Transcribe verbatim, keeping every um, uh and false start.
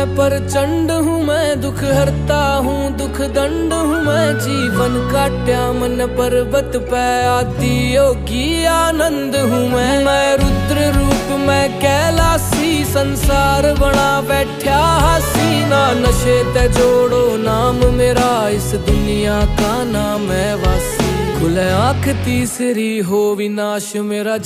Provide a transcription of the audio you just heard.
प्रचंड हूँ मैं, दुख हरता हूँ दुख दंड हूँ मैं। जीवन काट्या मन पर्वत पे, आदि योगी आनंद हूँ मैं। मैं रुद्र रूप मैं कैलासी, संसार बना बैठा हसीना। नशे ते जोड़ो नाम मेरा, इस दुनिया का नाम है वासी। खुले आँख तीसरी हो विनाश मेरा।